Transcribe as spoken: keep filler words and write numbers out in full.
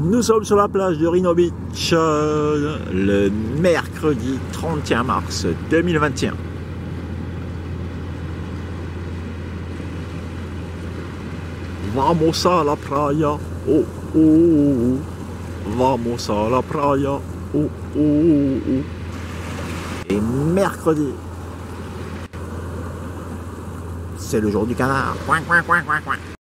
Nous sommes sur la plage de Reno Beach euh, le mercredi trente et un mars deux mille vingt et un. Vamos a la playa, oh oh oh, vamos a la playa, oh oh oh. Et mercredi, c'est le jour du canard. Coin, coin, coin, coin, coin.